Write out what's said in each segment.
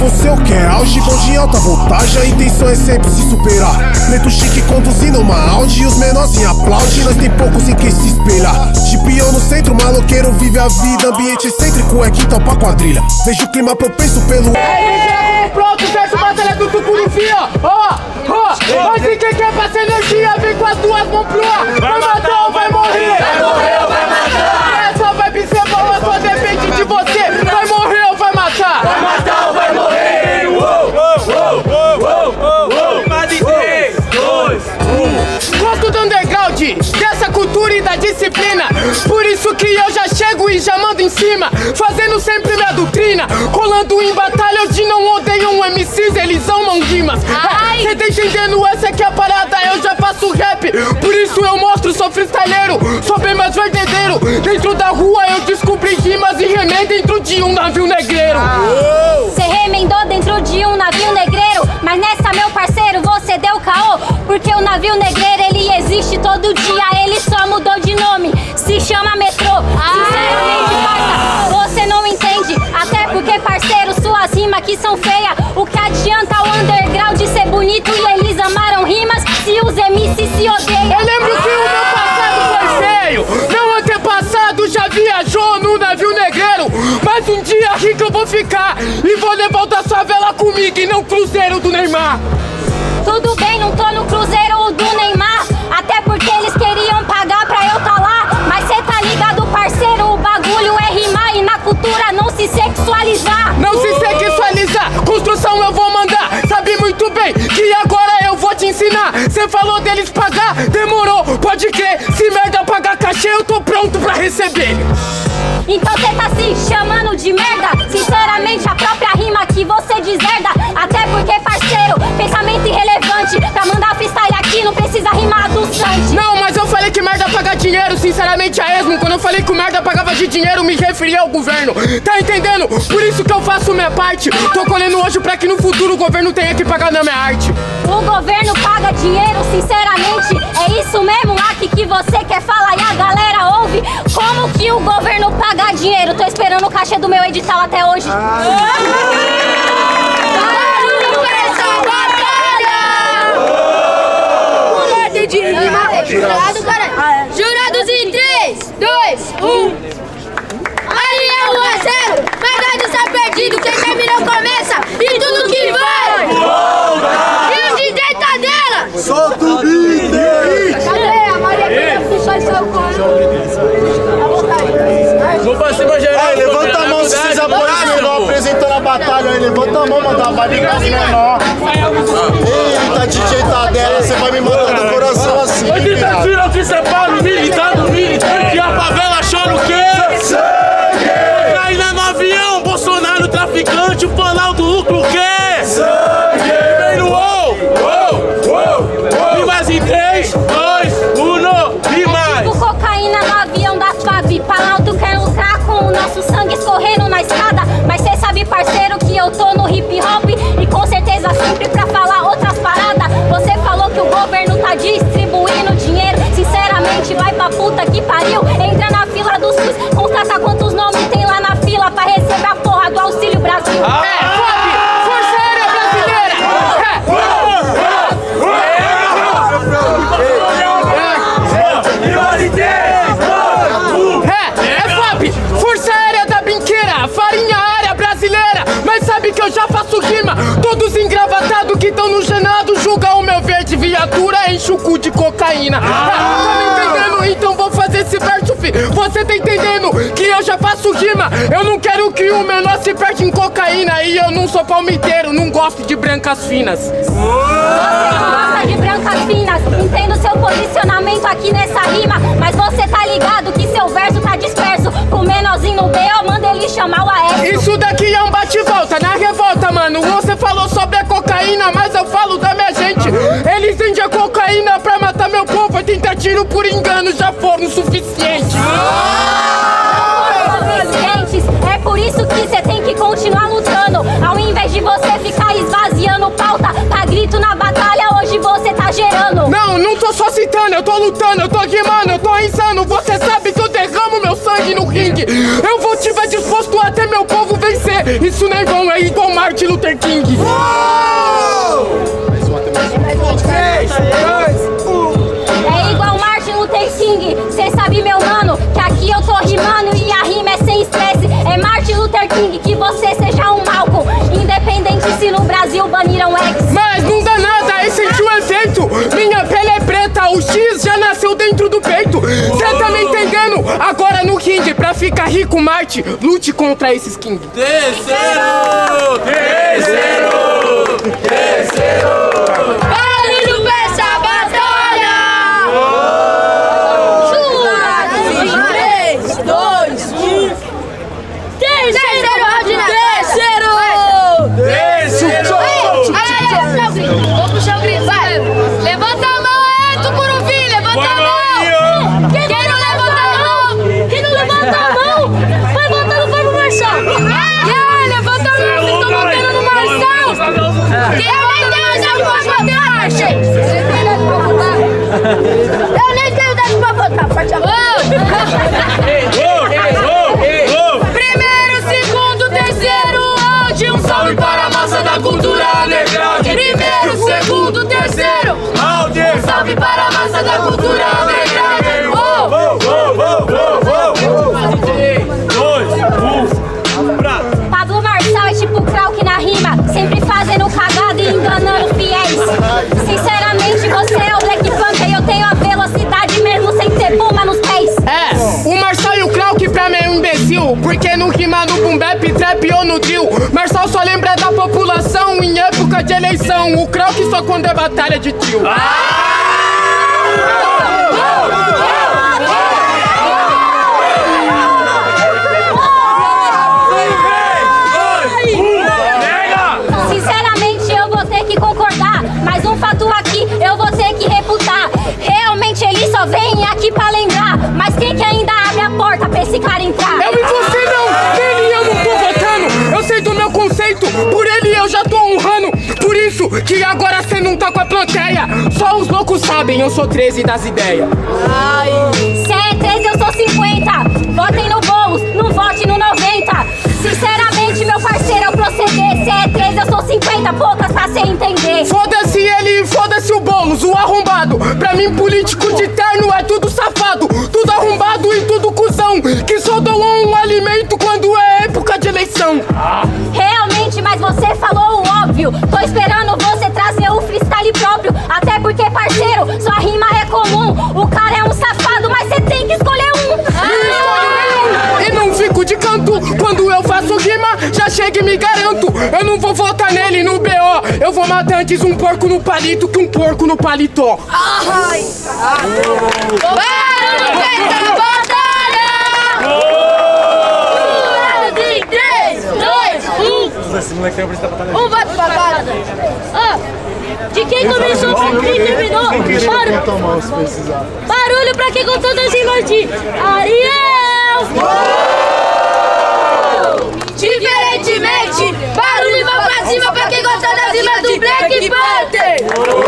você o que é auge, bom de alta voltagem, a intenção é sempre se superar. Preto chique conduzindo uma Audi, os menorzinhos aplaudem, nós tem poucos em quem se espelhar. Chipião no centro, maloqueiro vive a vida, ambiente excêntrico é quintal pra quadrilha. Vejo o clima propenso pelo... Pronto, fecha a batalha do Tucuruvi, ó. Mas se quem quer passar energia, vem com as duas mãos pro ar. Vai matar ou vai morrer? Vai morrer ou vai matar? Essa vai ser boa, só depende de você. Vai morrer ou vai matar? Vai matar ou vai morrer? Mais de 3, 2, 1. Gosto do underground, dessa cultura e da disciplina. Por isso que eu já chego e já mando em cima, fazendo sempre minha doutrina. Colando em batalha onde não odeiam MCs, eles amam rimas. Cê tá entendendo? Essa aqui é a parada, eu já faço rap. Por isso eu mostro, sou freestyleiro, sou bem mais verdadeiro. Dentro da rua eu descobri rimas e remei dentro de um navio negreiro. Cê remendou dentro de um navio negreiro, mas nessa, meu parceiro, você deu caô. Porque o navio negreiro, ele existe todo dia, ele só mudou de nome, se chama metrô. Sinceramente, parça, você não entende. Até porque, parceiro, suas rimas aqui são feias. O que adianta o underground ser bonito e eles amaram rimas se os MCs se odeiam? Eu lembro que o meu passado foi feio, meu antepassado já viajou no navio negreiro. Mas um dia rico eu vou ficar e vou levar o da favela comigo e não cruzeiro do Neymar. Tudo bem, não tô no cruzeiro do Neymar, até porque eles queriam pagar pra eu tá lá. Mas cê tá ligado, parceiro, o bagulho é rimar e na cultura não se sexualizar. Não se sexualizar, construção eu vou mandar. Sabe muito bem que agora eu vou te ensinar. Cê falou deles pagar, demorou, pode crer. Se merda pagar cachê eu tô pronto pra receber. Então cê tá se chamando de merda? Sinceramente, a própria rima que você deserda. Até porque, parceiro, pensamento irrelevante. Pra mandar freestyle aqui não precisa rimar do Santi. Não, mas eu falei que merda paga dinheiro, sinceramente é esmo. Quando eu falei que o merda pagava de dinheiro, me referi ao governo. Tá entendendo? Por isso que eu faço minha parte. Tô colhendo hoje pra que no futuro o governo tenha que pagar na minha arte. O governo paga dinheiro, sinceramente, é isso mesmo, Aki, que você quer falar e a galera ouve? Como que o governo paga dinheiro? Tô esperando o cachê do meu edital até hoje. Jurados em 3, 2, 1. Ali é 1-0. Verdade está perdido. Quem terminou começa. E tudo que vai. E o DJ tá dela. Solta o beat! Cadê a Maria que puxou seu corpo? Vou pra cima geral. Levanta a mão se vocês apoiam menor apresentando a batalha aí. Levanta a mão, mandar vai ligar os menor. Eita, DJ tá dela, você vai me matar do coração assim. Hoje tá tira o que separa o militante, e a favela achando o quê? Sangue! Caindo no avião, Bolsonaro traficante, o fanal do lucro o quê? Sangue! Vem no e mais em 3, 2, 1, e mais! Tipo cocaína no avião da FAB. Planalto quer lucrar com o nosso sangue escorrendo na escada. Mas cê sabe, parceiro, que eu tô no hip hop e com certeza sempre pra falar outras paradas. Você falou que o governo tá distribuindo dinheiro. Sinceramente, vai pra puta que pariu. Entra na fila do SUS, constata quantos nomes tem lá na fila pra receber a porra do Auxílio Brasil. Força Aérea Brasileira! FAB, Força Aérea da Binqueira, Farinha Aérea Brasileira. Mas sabe que eu já faço rima. Todos engravatados que tão no Genado julgam o meu verde viatura, enche o cu de cocaína. Tá me entendendo? Então vou fazer esse verso, fi. Você tá entendendo que eu já faço rima? Eu não quero que o menor se perde em cocaína. E eu não sou palmiteiro, não gosto de brancas finas. Você não gosta de brancas finas, entendo seu posicionamento aqui nessa rima. Mas você tá ligado que seu verso tá disperso. Pro menorzinho no B.O. manda ele chamar o Aécio. Isso daqui é um bate-volta, na revolta, mano. Você falou sobre a cocaína, mas eu falo da minha gente. Eles vendem a cocaína pra matar meu povo. 80 tiros por engano já foram suficientes. É por isso que você tem que continuar lutando. Ao invés de você ficar esvaziando pauta pra grito na batalha, hoje você tá gerando. Não tô só citando, eu tô lutando, eu tô rimando, eu tô insano. Você sabe que eu derramo meu sangue no ringue. Eu vou tiver disposto até meu povo vencer. Isso nem vão, é igual mar de Martin Luther King. É igual Martin Luther King, cê sabe, meu mano, que aqui eu tô rimando e a rima é sem estresse. É Martin Luther King, que você seja um Malcolm, independente se no Brasil baniram X. Mas não dá nada, esse senti o efeito. Minha pele é preta, o X já nasceu dentro do peito. Cê tá me entendendo? Agora no King, pra ficar rico, Marte, lute contra esses King. Terceiro! Barulho pra essa batalha! Jurados em 3, 2, 1. Terceiro round na Vou puxar o grito, vai! Levanta a mão, Tucuruvi! Levanta a mão! Quem não levanta a mão? Quem não levanta a mão? Vai voltando para o Marçal! Levanta a mão, vocês estão batendo no Marçal! Eu nem tenho idade pra votar, forte abraço! Primeiro, segundo, terceiro round, um salve para a massa da cultura underground. Primeiro, segundo, terceiro round, um salve para a massa da cultura underground. Pablo Marçal é tipo Krauk na rima, sempre fazendo cagada e enganando fiéis. Sinceramente, você é o Black Panther e eu tenho a velocidade mesmo sem ter bomba nos pés. É, o Marçal e o Krauk pra mim é um imbecil, porque não rima no boom bap, trap ou no drill. Marçal só lembra da população em época de eleição, o Krauk só quando é batalha de trio. Sinceramente, eu vou ter que concordar, mas um fato aqui eu vou ter que refutar. Realmente ele só vem aqui pra lembrar, mas quem que ainda abre a porta pra esse cara entrar? Eu e você não, nele eu não tô votando. Eu sei do meu conceito, por ele eu já tô honrando. Por isso que agora cê não tá com a plateia. Só os loucos sabem, eu sou 13 das ideias. Cê é 13, eu sou 50. Votem no Boulos, não vote no 90. Sinceramente, meu parceiro, eu proceder. Cê é 13, eu sou 50, poucas pra cê entender. Foda-se ele, foda-se o Boulos, o arrombado. Pra mim, político de terno é tudo safado, tudo arrombado e tudo cuzão, que só doam um alimento quando é época de eleição. Realmente, mas você falou o óbvio. Tô esperando você trazer o freestyle próprio. Até porque, parceiro, sua rima é comum. O cara é um safado, mas você tem que escolher um. E não fico de canto, quando eu faço rima, já chego e me garanto. Eu não vou votar nele no BO, eu vou matar antes um porco no palito que um porco no paletó. Barulho pra essa batalha! Jurados em 3, 2, 1. Um voto pra cada. De quem começou pra quem terminou? Barulho pra quem gostou das rimas de Ariel! Diferentemente, barulho vai pra cima pra quem gosta das rimas do Black Panther!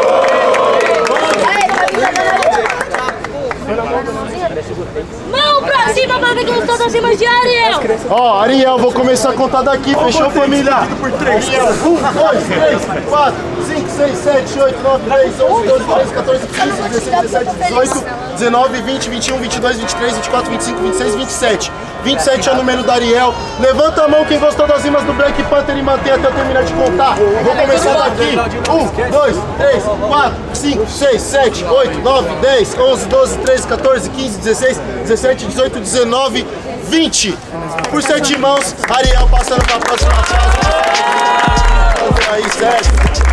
Mão pra cima pra quem gostou das rimas de Ariel! Ó, Ariel, vou começar a contar daqui, fechou, família? 1, 2, 3, 4, 5, 6, 7, 8, 9, 10, 11, 12, 13, 14, 15, 16, 17, 18, 19, 20, 21, 22, 23, 24, 25, 26, 27. 27 é o número da Ariel. Levanta a mão quem gostou das rimas do Black Panther e mantém até eu terminar de contar. Vou começar daqui. 1, 2, 3, 4, 5, 6, 7, 8, 9, 10, 11, 12, 13, 14, 15, 16, 17, 18, 19, 20. Por 7 mãos, Ariel passando para a próxima fase. Aí, certo?